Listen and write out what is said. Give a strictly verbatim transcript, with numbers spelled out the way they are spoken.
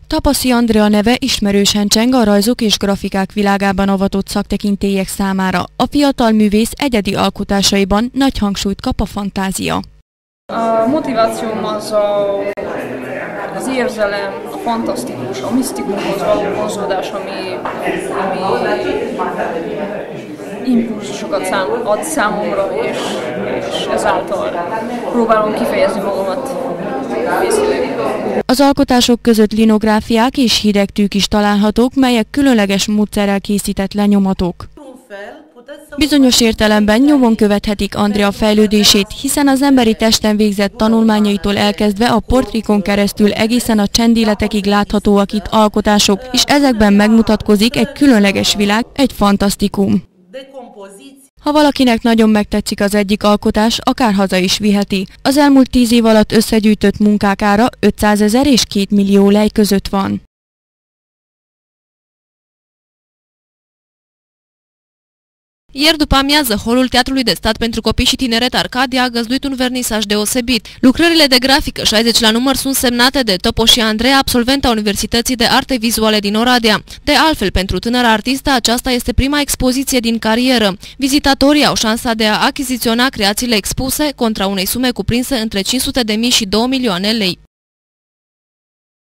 Tapasi Andrea neve ismerősen cseng a rajzok és grafikák világában avatott szaktekintélyek számára. A fiatal művész egyedi alkotásaiban nagy hangsúlyt kap a fantázia. A motivációm az a, az érzelem, a fantasztikus, a misztikumhoz való vonzódás, ami, ami impulzusokat szám, ad számomra, és, és ezáltal próbálom kifejezni magamat részileg. Az alkotások között linográfiák és hidegtűk is találhatók, melyek különleges módszerrel készített lenyomatok. Bizonyos értelemben nyomon követhetik Andrea fejlődését, hiszen az emberi testen végzett tanulmányaitól elkezdve a portrékon keresztül egészen a csendéletekig láthatóak itt alkotások, és ezekben megmutatkozik egy különleges világ, egy fantasztikum. Ha valakinek nagyon megtetszik az egyik alkotás, akár haza is viheti. Az elmúlt tíz év alatt összegyűjtött munkák ára ötszázezer és két millió lej között van. Ieri după amiază, holul Teatrului de Stat pentru Copii și Tineret Arcadia a găzduit un vernisaj deosebit. Lucrările de grafică șaizeci la număr sunt semnate de Topoși Andreea, absolventa Universității de Arte Vizuale din Oradea. De altfel, pentru tânăra artistă, aceasta este prima expoziție din carieră. Vizitatorii au șansa de a achiziționa creațiile expuse contra unei sume cuprinse între cinci sute de mii și două milioane lei.